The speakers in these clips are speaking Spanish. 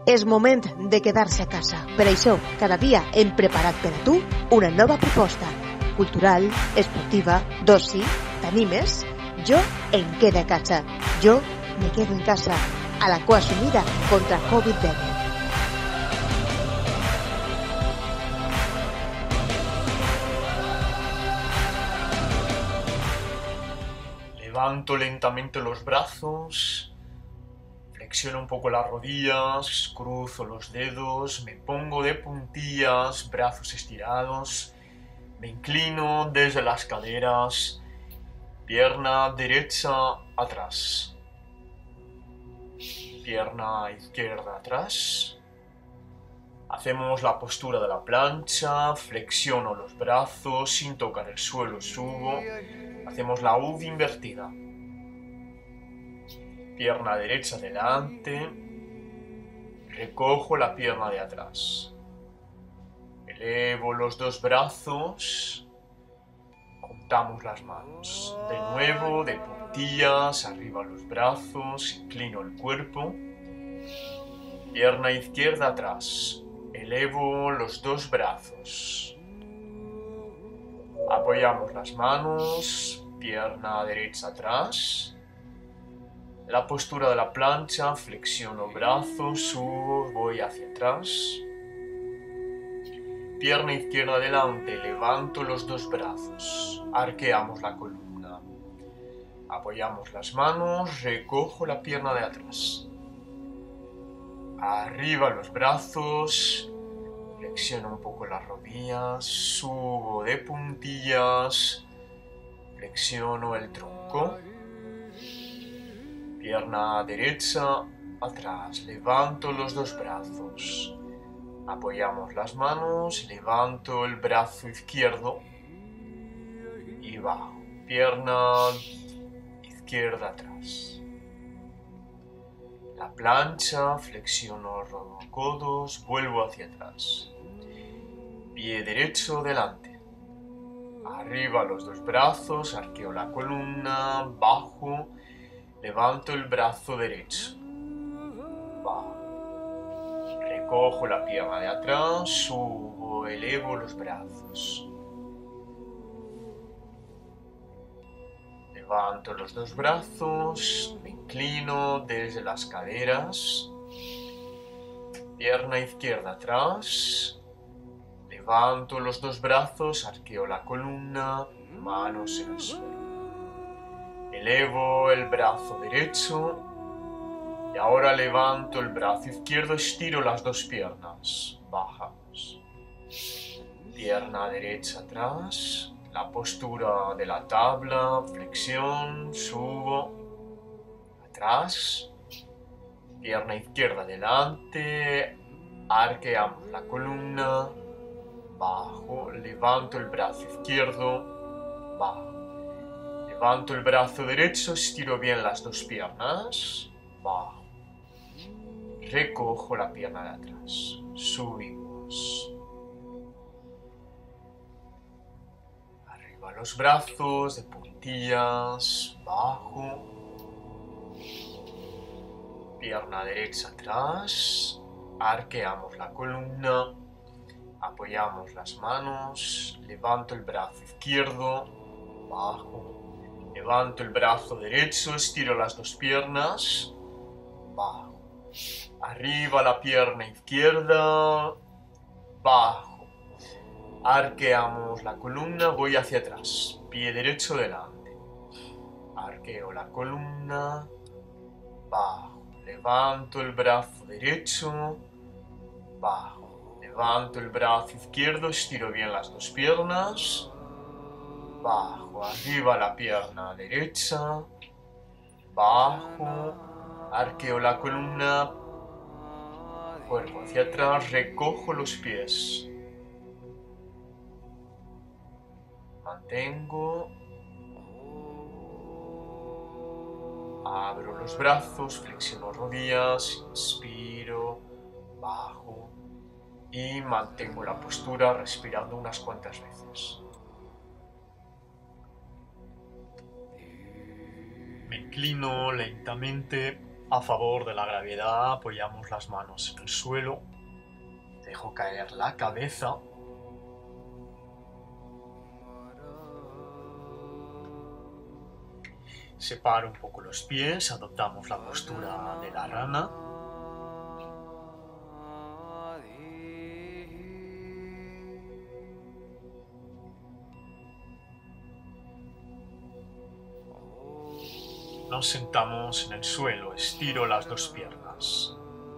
És moment de quedar-se a casa. Per això, cada dia hem preparat per a tu una nova proposta. Cultural, esportiva, d'oci, t'animes? Jo em quedo a casa. Jo me quedo en casa. A la cua sumida contra Covid-19. Levanto lentamente los brazos, flexiono un poco las rodillas, cruzo los dedos, me pongo de puntillas, brazos estirados, me inclino desde las caderas, pierna derecha atrás, pierna izquierda atrás. Hacemos la postura de la plancha, flexiono los brazos sin tocar el suelo, subo. Hacemos la U invertida. Pierna derecha delante. Recojo la pierna de atrás. Elevo los dos brazos. Juntamos las manos. De nuevo, de puntillas, arriba los brazos. Inclino el cuerpo. Pierna izquierda atrás. Elevo los dos brazos. Apoyamos las manos, pierna derecha atrás. La postura de la plancha, flexiono brazos, subo, voy hacia atrás. Pierna izquierda adelante, levanto los dos brazos. Arqueamos la columna. Apoyamos las manos, recojo la pierna de atrás. Arriba los brazos, flexiono un poco las rodillas, subo de puntillas, flexiono el tronco, pierna derecha atrás, levanto los dos brazos, apoyamos las manos, levanto el brazo izquierdo y bajo, pierna izquierda atrás. La plancha, flexiono los codos, vuelvo hacia atrás. Pie derecho delante. Arriba los dos brazos, arqueo la columna, bajo, levanto el brazo derecho. Bajo. Recojo la pierna de atrás, subo, elevo los brazos. Levanto los dos brazos, me inclino desde las caderas, pierna izquierda atrás, levanto los dos brazos, arqueo la columna, manos en el suelo. Elevo el brazo derecho y ahora levanto el brazo izquierdo, estiro las dos piernas, bajamos. Pierna derecha atrás. La postura de la tabla, flexión, subo, atrás, pierna izquierda delante, arqueamos la columna, bajo, levanto el brazo izquierdo, bajo, levanto el brazo derecho, estiro bien las dos piernas, bajo, recojo la pierna de atrás, subimos. Los brazos de puntillas, bajo, pierna derecha atrás, arqueamos la columna, apoyamos las manos, levanto el brazo izquierdo, bajo, levanto el brazo derecho, estiro las dos piernas, bajo, arriba la pierna izquierda, bajo. Arqueamos la columna, voy hacia atrás, pie derecho delante, arqueo la columna, bajo, levanto el brazo derecho, bajo, levanto el brazo izquierdo, estiro bien las dos piernas, bajo, arriba la pierna derecha, bajo, arqueo la columna, cuerpo hacia atrás, recojo los pies. Mantengo, abro los brazos, flexiono rodillas, inspiro, bajo y mantengo la postura respirando unas cuantas veces. Me inclino lentamente A favor de la gravedad, apoyamos las manos en el suelo. Dejo caer la cabeza. Separo un poco los pies, adoptamos la postura de la rana. Nos sentamos en el suelo, estiro las dos piernas.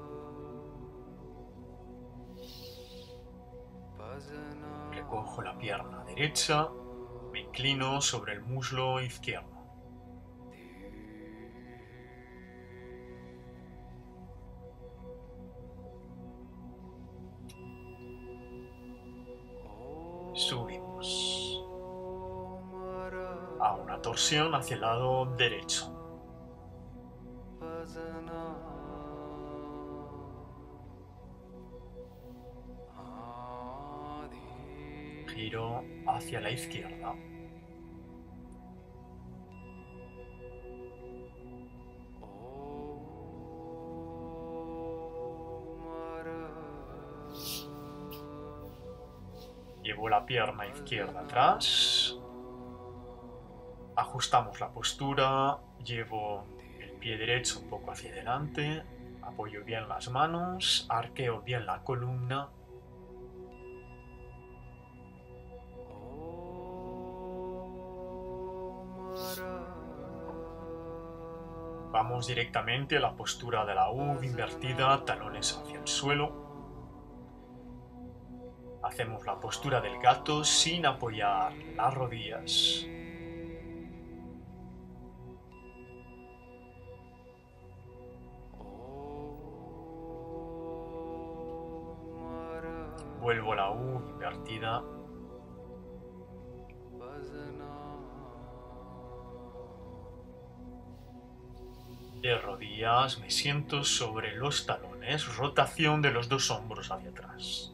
Recojo la pierna derecha, me inclino sobre el muslo izquierdo. Subimos a una torsión hacia el lado derecho. Giro hacia la izquierda. Llevo la pierna izquierda atrás. Ajustamos la postura. Llevo el pie derecho un poco hacia adelante. Apoyo bien las manos. Arqueo bien la columna. Vamos directamente a la postura de la U invertida, talones hacia el suelo. Hacemos la postura del gato sin apoyar las rodillas. Vuelvo a la U invertida. De rodillas me siento sobre los talones, rotación de los dos hombros hacia atrás.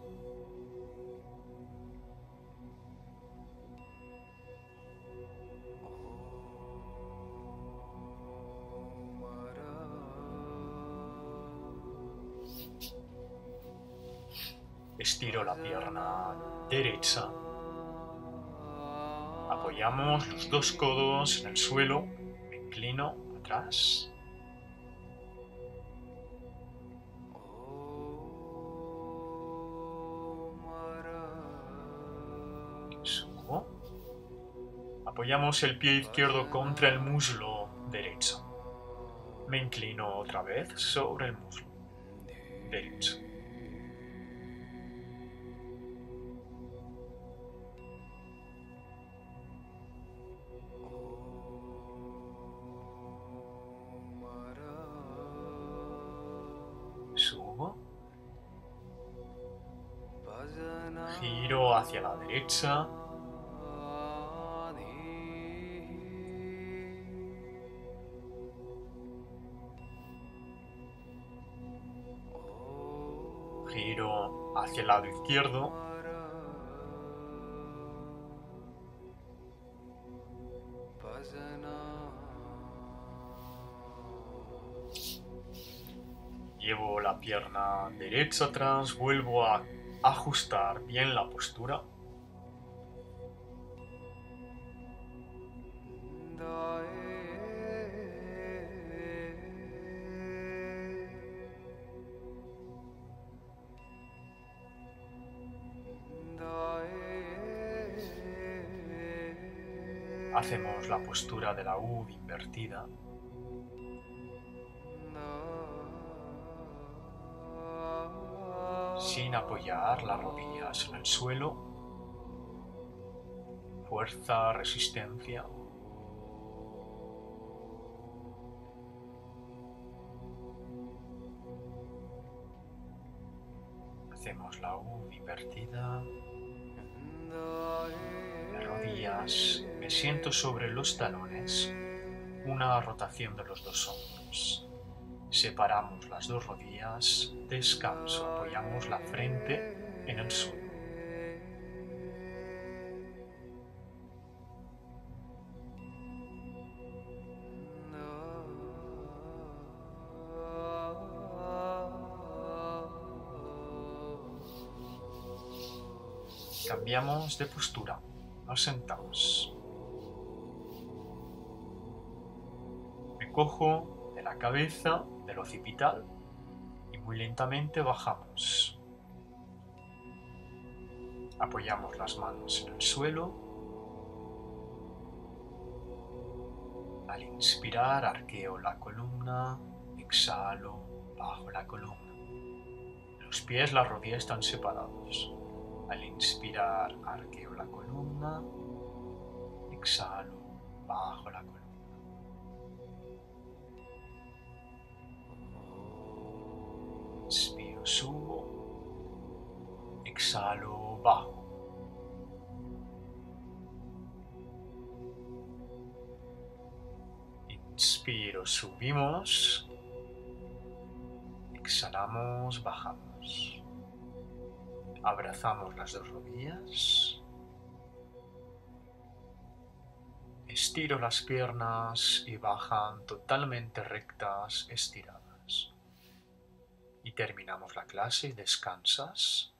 Estiro la pierna derecha. Apoyamos los dos codos en el suelo. Me inclino atrás. Subo. Apoyamos el pie izquierdo contra el muslo derecho. Me inclino otra vez sobre el muslo derecho. Subo. Giro hacia la derecha. Giro hacia el lado izquierdo. Llevo la pierna derecha atrás, vuelvo a ajustar bien la postura. Hacemos la postura de la U invertida. Sin apoyar las rodillas en el suelo. Fuerza, resistencia. Hacemos la U invertida. De rodillas, me siento sobre los talones. Una rotación de los dos hombros. Separamos las dos rodillas, descanso, apoyamos la frente en el suelo. Cambiamos de postura. Nos sentamos. Me cojo de la cabeza, del occipital, y muy lentamente bajamos. Apoyamos las manos en el suelo. Al inspirar, arqueo la columna, exhalo, bajo la columna. Los pies, las rodillas están separados. Al inspirar, arqueo la columna, exhalo, bajo la columna. Inspiro, subo, exhalo, bajo. Inspiro, subimos, exhalamos, bajamos. Abrazamos las dos rodillas. Estiro las piernas y bajan totalmente rectas, estiradas. Y terminamos la clase y descansas.